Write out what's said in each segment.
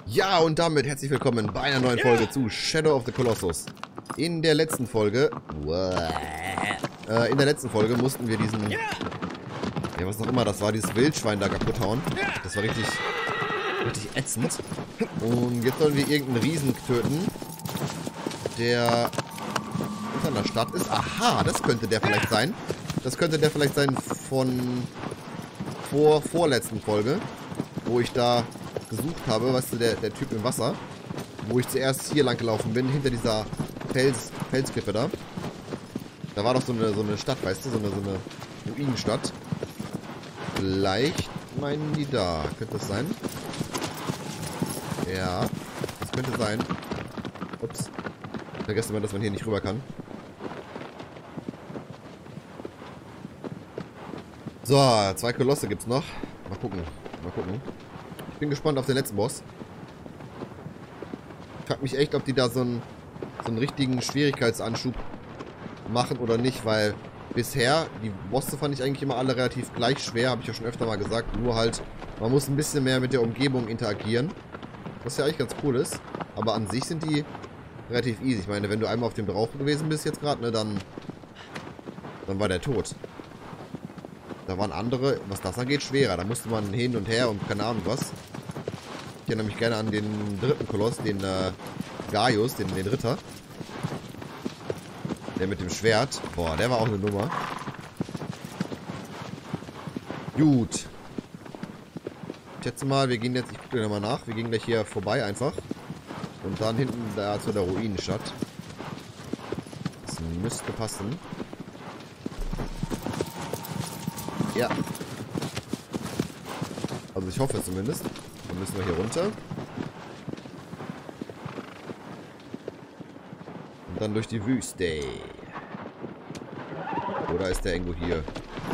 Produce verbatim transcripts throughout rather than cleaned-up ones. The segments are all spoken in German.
Ja, und damit herzlich willkommen bei einer neuen Folge zu Shadow of the Colossus. In der letzten Folge... Äh, in der letzten Folge mussten wir diesen... Ja, was auch immer das war, dieses Wildschwein da kaputt hauen. Das war richtig... richtig ätzend. Und jetzt sollen wir irgendeinen Riesen töten, der unter einer Stadt ist. Aha, das könnte der vielleicht sein. Das könnte der vielleicht sein von... vor vorletzten Folge, wo ich da gesucht habe, weißt du, der, der Typ im Wasser, wo ich zuerst hier lang gelaufen bin, hinter dieser Fels, Felsklippe da. Da war doch so eine, so eine Stadt, weißt du, so eine, so eine Ruinenstadt. Vielleicht meinen die da. Könnte das sein? Ja, das könnte sein. Ups. Vergessen wir, dass man hier nicht rüber kann. So, zwei Kolosse gibt's noch. Mal gucken. Mal gucken. Ich bin gespannt auf den letzten Boss. Ich frag mich echt, ob die da so einen, so einen richtigen Schwierigkeitsanschub machen oder nicht, weil bisher, die Bosse fand ich eigentlich immer alle relativ gleich schwer, habe ich ja schon öfter mal gesagt. Nur halt, man muss ein bisschen mehr mit der Umgebung interagieren. Was ja eigentlich ganz cool ist. Aber an sich sind die relativ easy. Ich meine, wenn du einmal auf dem drauf gewesen bist jetzt gerade, ne, dann, dann war der tot. Da waren andere, was das angeht, schwerer. Da musste man hin und her und keine Ahnung was. Ich erinnere mich gerne an den dritten Koloss, den äh, Gaius, den, den Ritter. Der mit dem Schwert. Boah, der war auch eine Nummer. Gut. Ich schätze mal, wir gehen jetzt, ich gucke dir mal nach, wir gehen gleich hier vorbei einfach. Und dann hinten da zu der Ruinenstadt. Das müsste passen. Ja. Also ich hoffe zumindest. Dann müssen wir hier runter. Und dann durch die Wüste. Oder ist der irgendwo hier?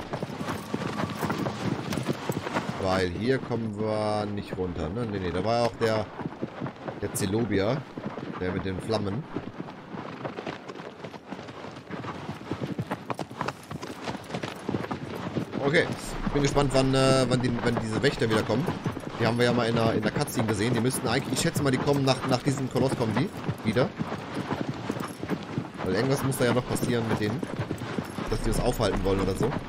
Weil hier kommen wir nicht runter, ne? Ne, ne, da war ja auch der, der Zelobia. Der mit den Flammen. Okay, ich bin gespannt, wann, äh, wann, die, wann diese Wächter wieder kommen. Die haben wir ja mal in der, in der Cutscene gesehen. Die müssten eigentlich, ich schätze mal, die kommen nach, nach diesem Koloss kommen die wieder. Weil irgendwas muss da ja noch passieren mit denen. Dass die das aufhalten wollen oder so.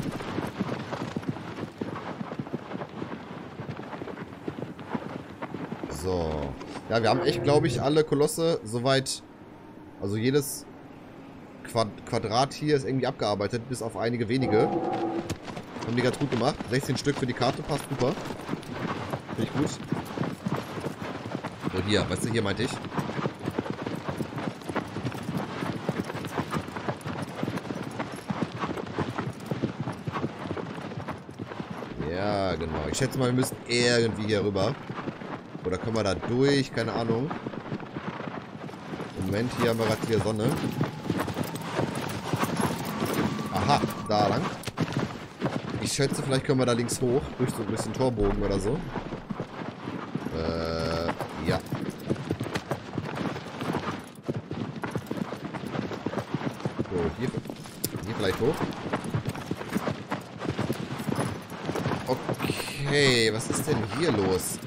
So. Ja, wir haben echt, glaube ich, alle Kolosse soweit. Also jedes Quad Quadrat hier ist irgendwie abgearbeitet, bis auf einige wenige. Haben die ganz gut gemacht. sechzehn Stück für die Karte, passt super. Finde ich gut. So, hier, weißt du, hier meinte ich. Ja, genau. Ich schätze mal, wir müssen irgendwie hier rüber. Oder können wir da durch? Keine Ahnung. Moment, hier haben wir gerade hier Sonne. Aha, da lang. Ich schätze, vielleicht können wir da links hoch, durch so ein bisschen Torbogen oder so. Äh, ja. So, hier, hier vielleicht hoch. Okay, was ist denn hier los?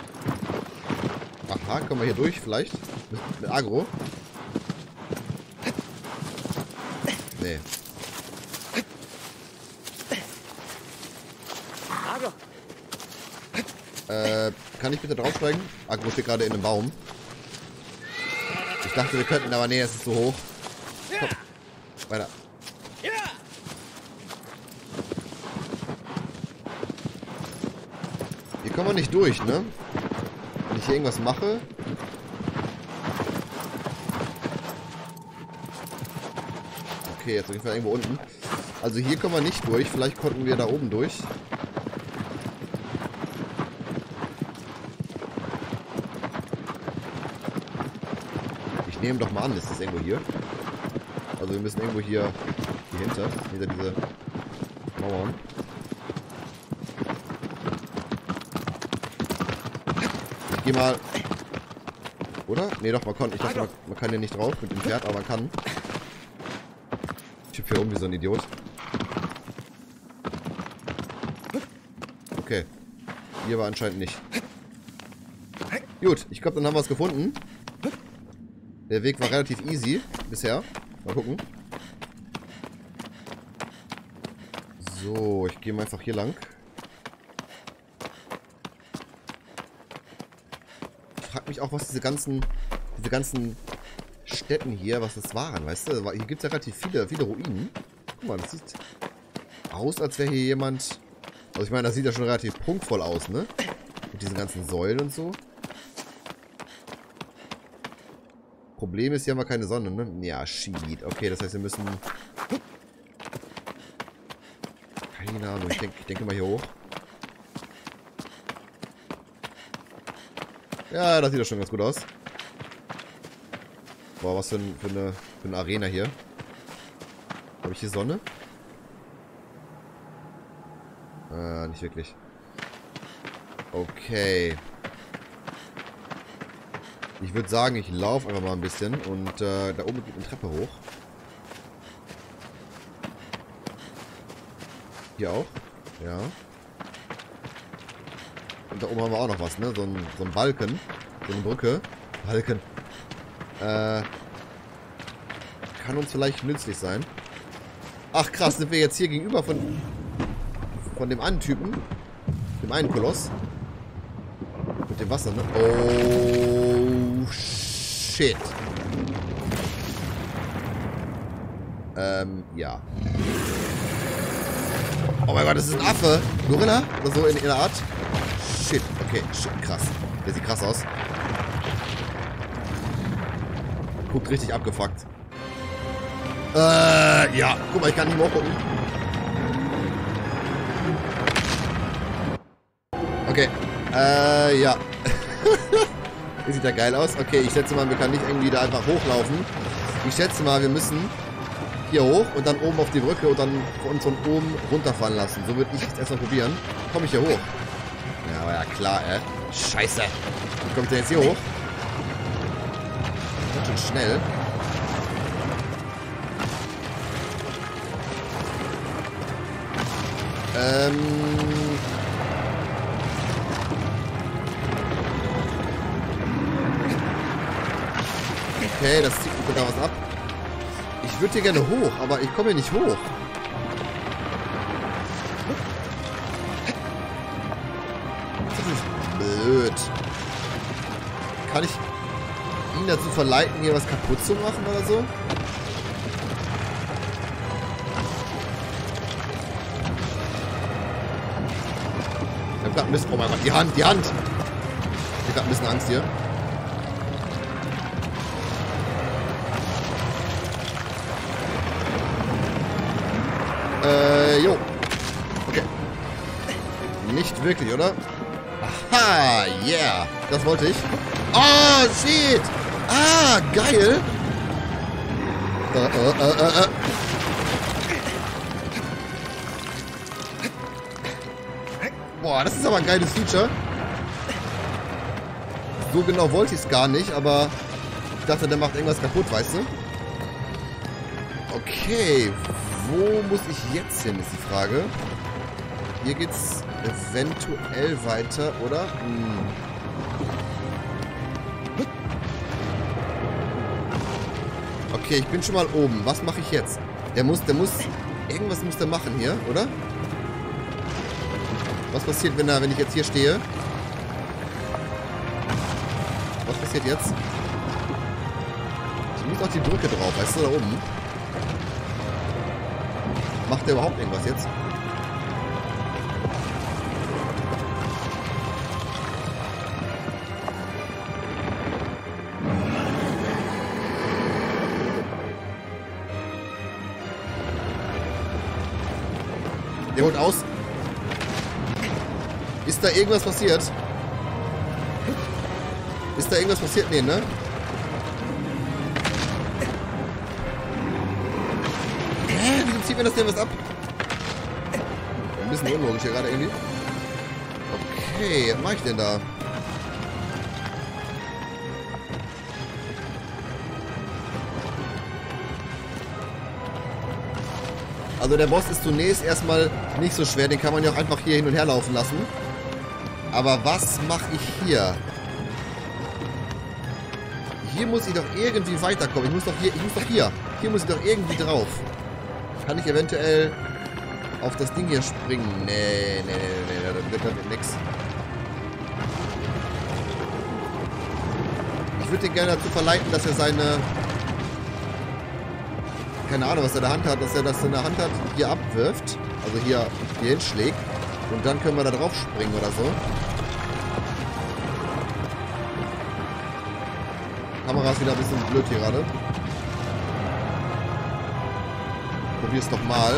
Aha, kommen wir hier durch vielleicht? Mit, mit Agro? Nee. Äh, kann ich bitte draufsteigen? Agro steht gerade in einem Baum. Ich dachte, wir könnten, aber nee, es ist so hoch. Komm. Weiter. Hier kommen wir nicht durch, ne? Wenn ich hier irgendwas mache. Okay, jetzt auf jeden Fall irgendwo unten. Also hier kommen wir nicht durch. Vielleicht konnten wir da oben durch. Ich nehme doch mal an, ist das irgendwo hier? Also wir müssen irgendwo hier, hier hinter, hinter diese Mauern. Ich gehe mal... Oder? Ne, doch, man kann, ich dachte, man, man kann hier nicht drauf mit dem Pferd, aber man kann. Ich hüpfe hier rum wie so ein Idiot. Okay. Hier aber anscheinend nicht. Gut, ich glaube, dann haben wir es gefunden. Der Weg war relativ easy bisher. Mal gucken. So, ich gehe mal einfach hier lang. Ich frage mich auch, was diese ganzen, diese ganzen Städten hier, was das waren, weißt du? Hier gibt es ja relativ viele, viele Ruinen. Guck mal, das sieht aus, als wäre hier jemand... Also ich meine, das sieht ja schon relativ prunkvoll aus, ne? Mit diesen ganzen Säulen und so. Problem ist, hier haben wir keine Sonne, ne? Ja, shit. Okay, das heißt, wir müssen... Keine Ahnung, ich, denk, ich denke mal hier hoch. Ja, das sieht doch schon ganz gut aus. Boah, was für, ein, für, eine, für eine Arena hier. Habe ich hier Sonne? Äh, nicht wirklich. Okay. Ich würde sagen, ich laufe einfach mal ein bisschen und äh, da oben geht eine Treppe hoch. Hier auch? Ja. Und da oben haben wir auch noch was, ne? So ein, so ein Balken. So eine Brücke. Balken. Äh. Kann uns vielleicht nützlich sein. Ach krass, sind wir jetzt hier gegenüber von, von dem einen Typen. Dem einen Koloss. Mit dem Wasser, ne? Oh, shit. Ähm, ja. Oh mein Gott, das ist ein Affe. Gorilla? Oder so in, in der Art. Shit, okay, shit, krass. Der sieht krass aus. Guckt richtig abgefuckt. Äh, ja. Guck mal, ich kann nicht mehr hochgucken. Okay. Äh, ja. Das sieht ja geil aus. Okay, ich schätze mal, wir können nicht irgendwie da einfach hochlaufen. Ich schätze mal, wir müssen hier hoch und dann oben auf die Brücke und dann uns von oben runterfallen lassen. So würde ich jetzt erstmal probieren. Komme ich hier hoch? Ja, aber ja klar, ey. Scheiße. Wie kommt der jetzt hier hoch? Ganz schön schnell. Ähm... Okay, das zieht mir da was ab. Ich würde hier gerne hoch, aber ich komme hier nicht hoch. Das ist blöd. Kann ich ihn dazu verleiten, hier was kaputt zu machen oder so? Ich hab grad ein bisschen... Oh mein Gott, die Hand, die Hand! Ich hab grad ein bisschen Angst hier. Äh, jo. Okay. Nicht wirklich, oder? Aha, yeah. Das wollte ich. Oh, shit. Ah, geil. Äh, äh, äh, äh. Boah, das ist aber ein geiles Feature. So genau wollte ich es gar nicht, aber ich dachte, der macht irgendwas kaputt, weißt du? Okay, wo muss ich jetzt hin, ist die Frage. Hier geht's eventuell weiter, oder? Hm. Okay, ich bin schon mal oben. Was mache ich jetzt? Der muss, der muss... Irgendwas muss der machen hier, oder? Was passiert, wenn, er, wenn ich jetzt hier stehe? Was passiert jetzt? Ich muss auf die Brücke drauf, weißt du, da oben. Macht der überhaupt irgendwas jetzt? Der holt aus. Ist da irgendwas passiert? Ist da irgendwas passiert? Nee, ne? Hä? Wieso zieht mir das denn was ab? Ein bisschen unlogisch hier gerade irgendwie. Okay, was mache ich denn da? Also der Boss ist zunächst erstmal nicht so schwer, den kann man ja auch einfach hier hin und her laufen lassen. Aber was mache ich hier? hier muss ich doch irgendwie weiterkommen. Ich muss doch hier, ich muss doch hier. Hier muss ich doch irgendwie drauf. Kann ich eventuell auf das Ding hier springen? Nee, nee, nee, nee, nee, das wird, das wird nix. Ich würde ihn gerne dazu verleiten, dass er seine... Keine Ahnung, was er in der Hand hat, dass er das in der Hand hat, hier abwirft. Also hier, hier hinschlägt. Und dann können wir da drauf springen oder so. Kamera ist wieder ein bisschen blöd hier gerade. Probier's doch mal.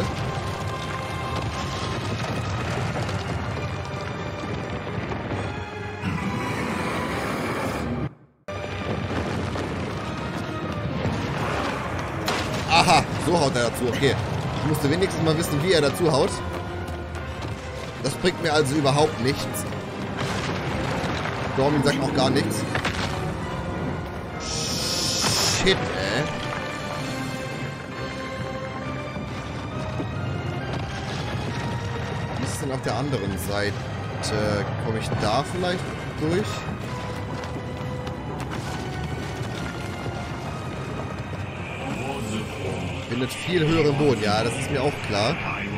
Aha, so haut er dazu. Okay. Ich musste wenigstens mal wissen, wie er dazu haut. Das bringt mir also überhaupt nichts. Dormin sagt auch gar nichts. Shit, ey. Wie ist es denn auf der anderen Seite? Komme ich da vielleicht durch? Findet viel höheren Boden, ja, das ist mir auch klar.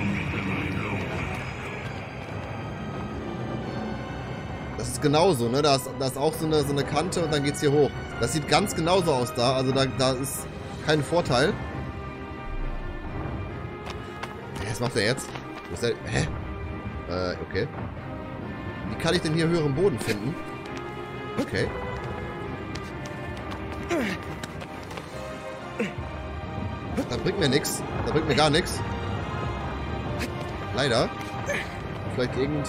Das ist genauso, ne? Da ist, da ist auch so eine, so eine Kante und dann geht's hier hoch. Das sieht ganz genauso aus da, also da, da ist kein Vorteil. Was macht er jetzt? Wo ist der? Hä? Äh, okay. Wie kann ich denn hier höheren Boden finden? Okay. Das bringt mir nichts. Das bringt mir gar nichts. Leider. Vielleicht irgend...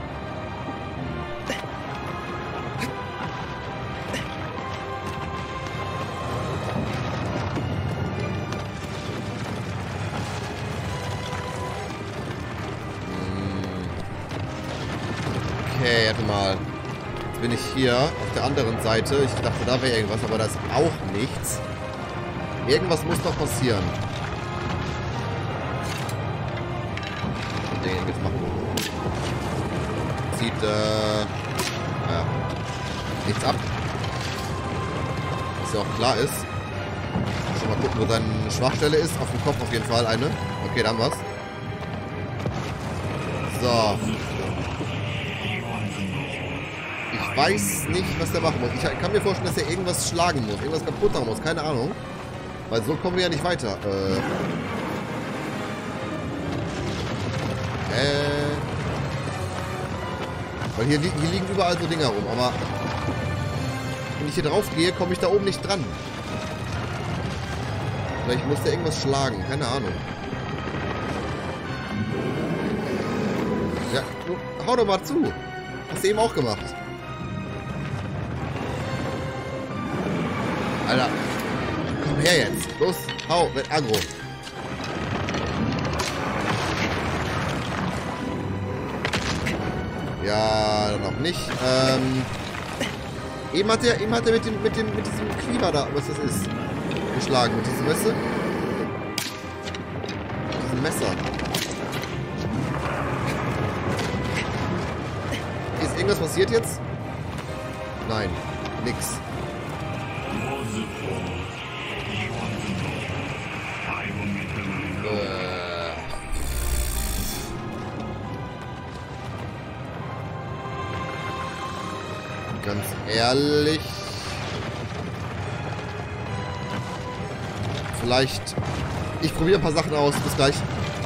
Okay, warte mal. Jetzt bin ich hier auf der anderen Seite. Ich dachte, da wäre irgendwas, aber da ist auch nichts. Irgendwas muss doch passieren. Was den jetzt machen? Zieht, äh... Naja. Nichts ab. Was ja auch klar ist. Schon mal gucken, wo seine Schwachstelle ist. Auf dem Kopf auf jeden Fall eine. Okay, da haben wir's. So. Ich weiß nicht, was der machen muss. Ich kann mir vorstellen, dass er irgendwas schlagen muss. Irgendwas kaputt machen muss. Keine Ahnung. Weil so kommen wir ja nicht weiter. Äh. Äh. Weil hier, hier liegen überall so Dinger rum. Aber wenn ich hier drauf gehe, komme ich da oben nicht dran. Vielleicht muss der irgendwas schlagen. Keine Ahnung. Ja, hau doch mal zu. Hast du eben auch gemacht. Alter. Komm her jetzt. Los, hau, mit Agro. Ja, noch nicht. Ähm. Eben hat er, eben hat er mit dem, mit dem, mit diesem Klima da, was das ist, geschlagen. Mit diesem Messer. Mit diesem Messer. Ist irgendwas passiert jetzt? Nein, nix. Ganz ehrlich. Vielleicht. Ich probiere ein paar Sachen aus. Bis gleich.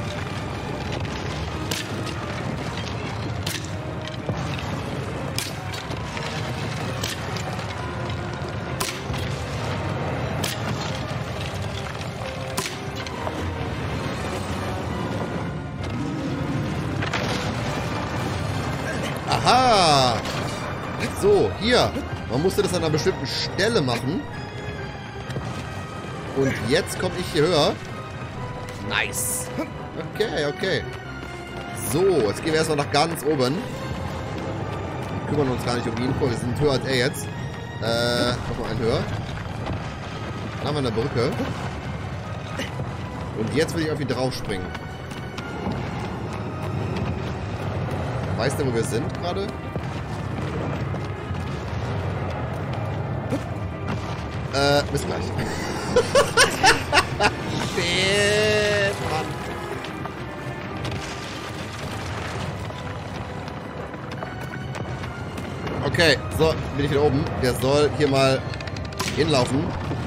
Aha! So, hier. Man musste das an einer bestimmten Stelle machen. Und jetzt komme ich hier höher. Nice. Okay, okay. So, jetzt gehen wir erstmal nach ganz oben. Wir kümmern uns gar nicht um die Info. Wir sind höher als er jetzt. Äh, noch einen höher. Dann haben wir eine Brücke. Und jetzt will ich auf ihn drauf springen. Weißt du, wo wir sind gerade? Äh, bis gleich. Shit, Mann. Okay, so, bin ich wieder oben. Der soll hier mal hinlaufen.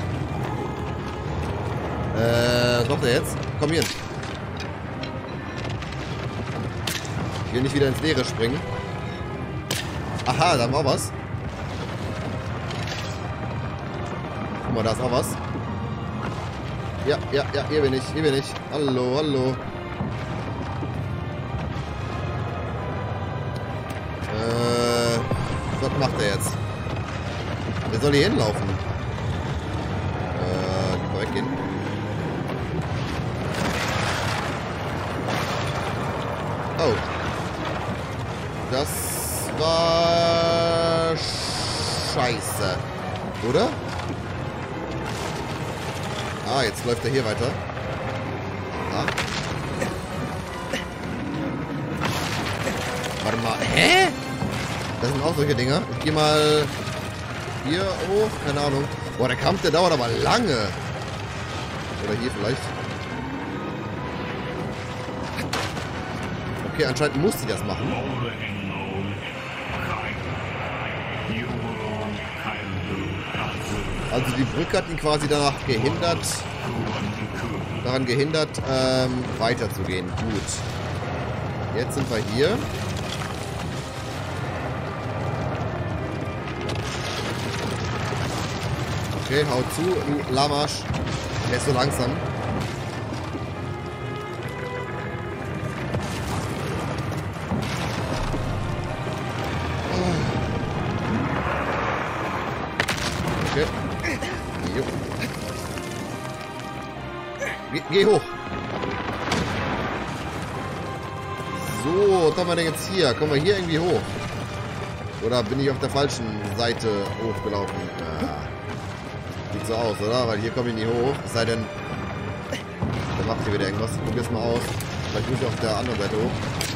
Äh, was macht er jetzt? Komm hier. Ich will nicht wieder ins Leere springen. Aha, da haben wir auch was. Guck mal, da ist auch was. Ja, ja, ja, hier bin ich, hier bin ich. Hallo, hallo. Äh, was macht er jetzt? Der soll hier hinlaufen. Äh, die mal weggehen. Oh. Das war scheiße. Oder? Ah, jetzt läuft er hier weiter. Ah. Warte mal. Hä? Das sind auch solche Dinger. Ich geh mal hier hoch. Keine Ahnung. Boah, der Kampf, der dauert aber lange. Oder hier vielleicht. Okay, anscheinend muss sie das machen. Also die Brücke hat ihn quasi danach gehindert, daran gehindert, ähm, weiterzugehen. Gut. Jetzt sind wir hier. Okay, hau zu, du Lamarsch. Der ist so langsam. Okay. Jo. Geh, geh hoch. So, was haben wir denn jetzt hier? Kommen wir hier irgendwie hoch? Oder bin ich auf der falschen Seite hochgelaufen? Ja. Sieht so aus, oder? Weil hier komme ich nicht hoch. Es sei denn, der macht hier wieder irgendwas. Ich probier's mal aus. Vielleicht muss ich auf der anderen Seite hoch.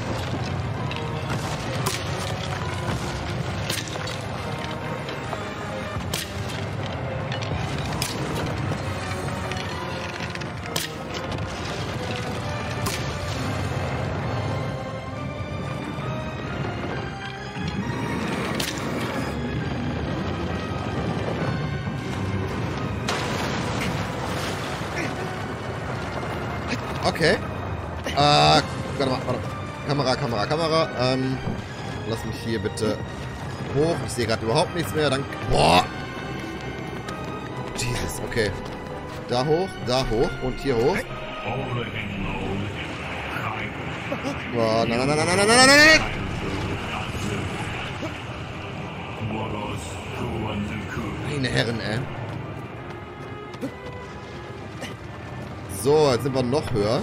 Okay. Äh, warte mal, warte mal. Kamera, Kamera, Kamera. Ähm, lass mich hier bitte hoch. Ich sehe gerade überhaupt nichts mehr. Danke. Boah. Jesus, okay. Da hoch, da hoch und hier hoch. Boah, nein, nein, nein, nein, nein, nein, nein, nein. Meine Herren, ey. So, jetzt sind wir noch höher.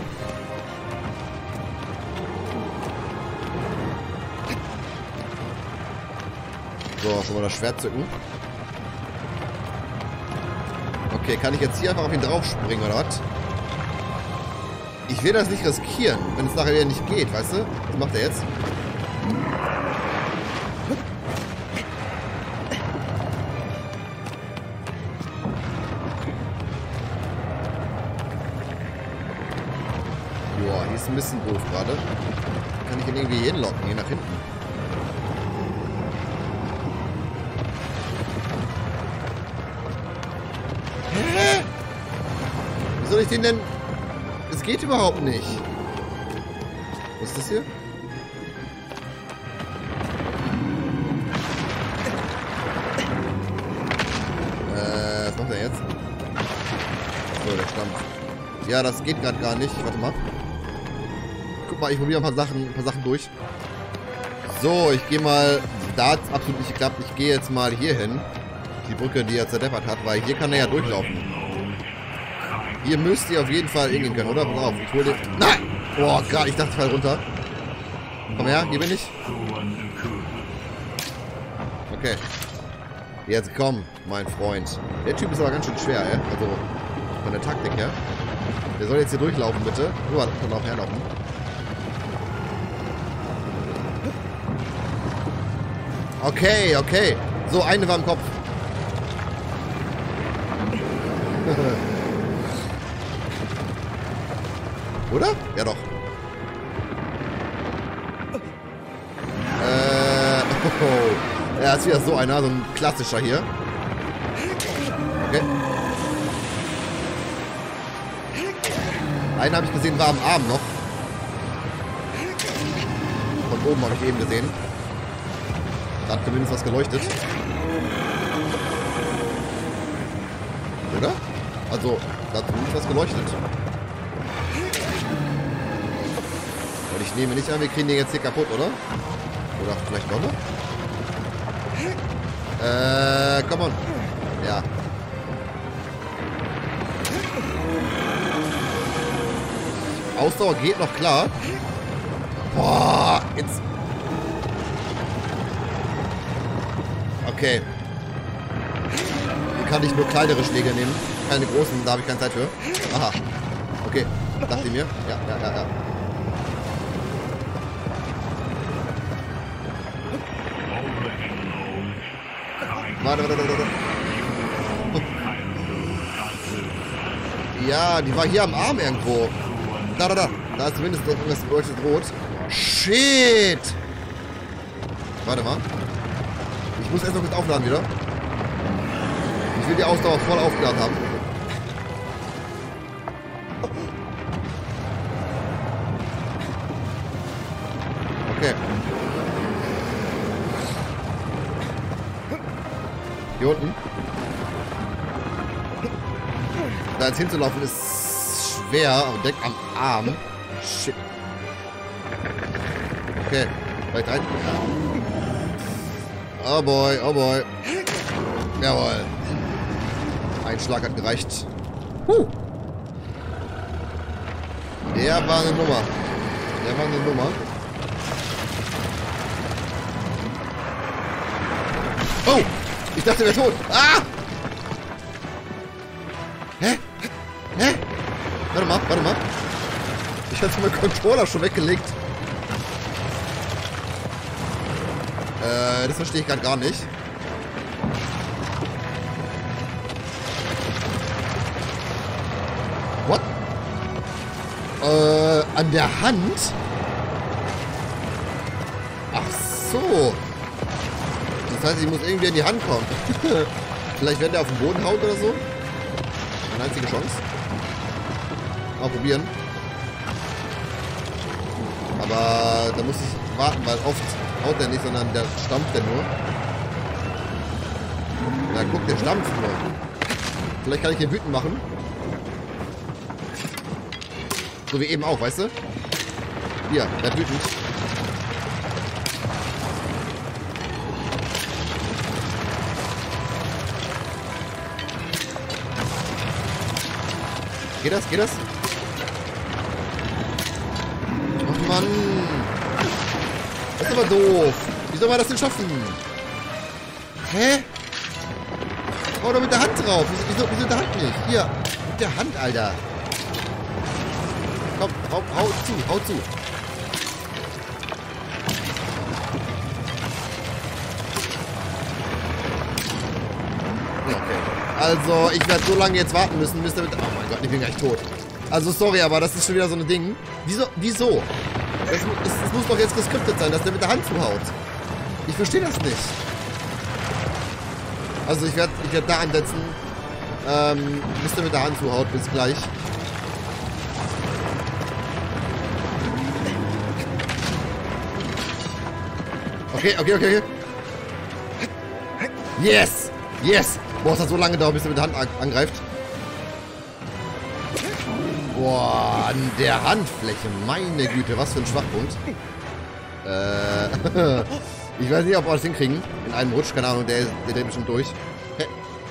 So, schon mal das Schwert zücken. Okay, kann ich jetzt hier einfach auf ihn drauf springen, oder was? Ich will das nicht riskieren, wenn es nachher wieder nicht geht, weißt du? Was macht er jetzt? Boah, hier ist ein bisschen doof gerade. Kann ich ihn irgendwie hinlocken, hier nach hinten? Hä? Wie soll ich den denn... Es geht überhaupt nicht. Was ist das hier? Äh, was macht er jetzt? So, der Stampf. Ja, das geht gerade gar nicht. Warte mal. Guck mal, ich probiere ein paar Sachen, ein paar Sachen durch. So, ich gehe mal... Da hat es absolut nicht geklappt. Ich gehe jetzt mal hier hin. Die Brücke, die er zerdeppert hat, weil hier kann er ja durchlaufen. Hier müsst ihr auf jeden Fall hingehen können, oder? Pass auf, ich hole den... Nein! Boah, gerade, ich dachte, ich fall runter. Komm her, hier bin ich. Okay. Jetzt komm, mein Freund. Der Typ ist aber ganz schön schwer, ey. Also, von der Taktik her. Der soll jetzt hier durchlaufen, bitte. So, das kann auch herlaufen. Okay, okay. So, eine war im Kopf. Oder? Ja doch. Äh, oh. Ja, ist wieder so einer, so ein klassischer hier. Okay. Einen habe ich gesehen, war am Arm noch. Von oben habe ich eben gesehen. Da hat zumindest was geleuchtet. Oder? Also, da hat zumindest was geleuchtet. Und ich nehme nicht an, wir kriegen den jetzt hier kaputt, oder? Oder vielleicht doch noch? Äh, come on. Ja. Ausdauer geht noch klar. Boah, jetzt. Okay. Hier kann ich nur kleinere Schläge nehmen. Keine großen, da habe ich keine Zeit für. Aha. Okay. Dachte ich mir. Ja, ja, ja, ja. Warte, warte, warte, warte. Ja, die war hier am Arm irgendwo. Da, da, da. Da ist zumindest irgendwas leuchtet rot. Shit! Warte mal. Ich muss erst noch kurz aufladen wieder. Ich will die Ausdauer voll aufgeladen haben. Okay. Hier unten. Da jetzt hinzulaufen ist schwer. Und denk am Arm. Shit. Okay. Vielleicht rein. Oh boy, oh boy. Jawohl. Ein Schlag hat gereicht. Huh. Der war eine Nummer. Der war eine Nummer. Oh! Ich dachte, er wäre tot. Ah! Hä? Hä? Warte mal, warte mal. Ich hatte meinen Controller schon weggelegt. Äh, das verstehe ich gerade gar nicht. What? Äh, an der Hand? Ach so. Das heißt, ich muss irgendwie in die Hand kommen. Vielleicht, wenn der auf den Boden haut oder so. Meine einzige Chance. Mal probieren. Aber da muss ich warten, weil oft haut der nicht, sondern der stampft der nur. Na guck, der stampft nur. Vielleicht kann ich den wütend machen. So wie eben auch, weißt du? Hier, der hat wütend. Geht das? Geht das? Ach Mann. Das ist aber doof. Wie soll man das denn schaffen? Hä? Hau doch mit der Hand drauf. Wieso, wieso, wieso mit der Hand nicht? Hier. Mit der Hand, Alter. Komm, hau, hau zu, hau zu. Okay. Also, ich werde so lange jetzt warten müssen, bis damit... Oh mein Gott, ich bin gleich tot. Also, sorry, aber das ist schon wieder so ein Ding. Wieso? Wieso? Das, das, das muss doch jetzt geskriptet sein, dass der mit der Hand zuhaut. Ich verstehe das nicht. Also, ich werde ich werd da ansetzen, ähm, bis der mit der Hand zuhaut. Bis gleich. Okay, okay, okay, okay. Yes! Yes! Boah, es hat so lange gedauert, bis er mit der Hand an angreift. Boah, an der Handfläche. Meine Güte, was für ein Schwachpunkt. Äh, ich weiß nicht, ob wir das hinkriegen. In einem Rutsch, keine Ahnung, der, der dreht bestimmt durch. Hey.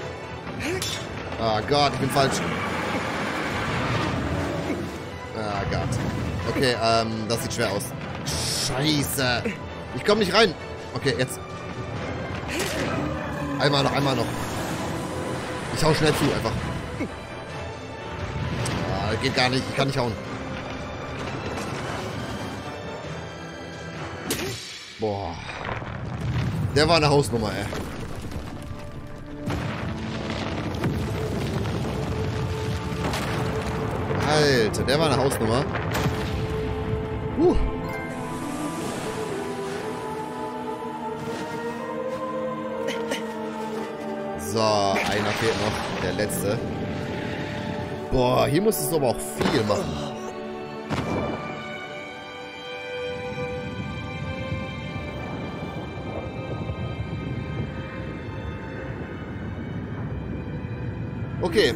Oh Gott, ich bin falsch. Ah Gott. Okay, ähm, das sieht schwer aus. Scheiße. Ich komme nicht rein. Okay, jetzt. Einmal noch, einmal noch. Ich hau schnell zu, einfach. Ah, geht gar nicht. Ich kann nicht hauen. Boah. Der war eine Hausnummer, ey. Alter, der war eine Hausnummer. Uh. So, einer fehlt noch. Der letzte. Boah, hier musstest du aber auch viel machen. Okay.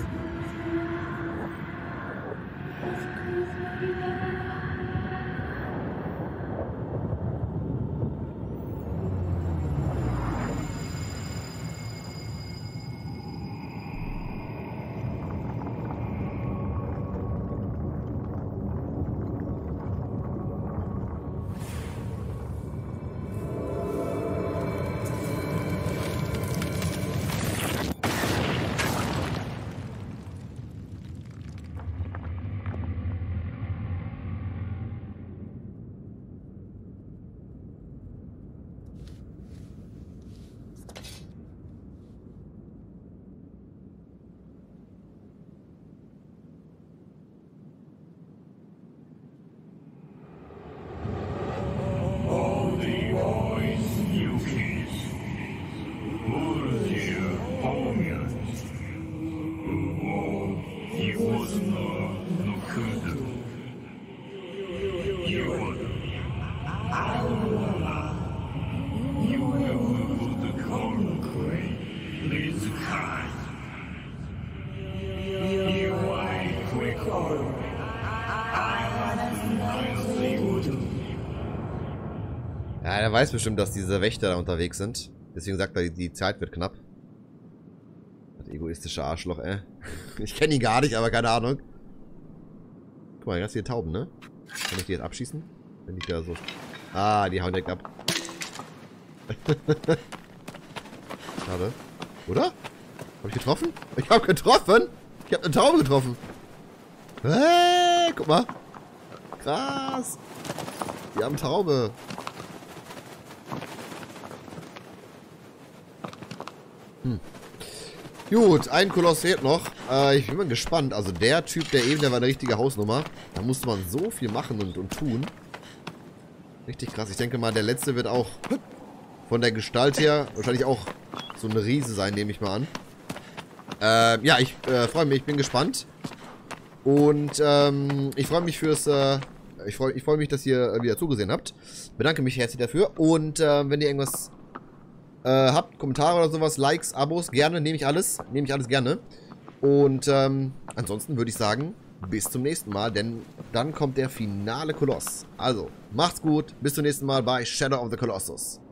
Ja, er weiß bestimmt, dass diese Wächter da unterwegs sind. Deswegen sagt er, die Zeit wird knapp. Das egoistische Arschloch, ey. Ich kenne ihn gar nicht, aber keine Ahnung. Guck mal, ganz viele Tauben, ne? Kann ich die jetzt abschießen? Wenn ich da so... Ah, die hauen direkt ab. Schade. Oder? Hab ich getroffen? Ich hab getroffen! Ich hab eine Taube getroffen. Hey, guck mal. Krass. Die haben Taube. Hm. Gut, ein Koloss fehlt noch. Äh, ich bin mal gespannt. Also der Typ, der eben, der war eine richtige Hausnummer. Da musste man so viel machen und, und tun. Richtig krass. Ich denke mal, der letzte wird auch von der Gestalt her wahrscheinlich auch so eine Riese sein, nehme ich mal an. Äh, ja, ich äh, freue mich. Ich bin gespannt. Und ähm, ich freue mich fürs... Äh, ich freue ich freu mich, dass ihr äh, wieder zugesehen habt. Bedanke mich herzlich dafür. Und äh, wenn ihr irgendwas... Äh, habt, Kommentare oder sowas, Likes, Abos, gerne, nehme ich alles, nehme ich alles gerne. Und ähm, ansonsten würde ich sagen, bis zum nächsten Mal, denn dann kommt der finale Koloss. Also, macht's gut, bis zum nächsten Mal bei Shadow of the Colossus.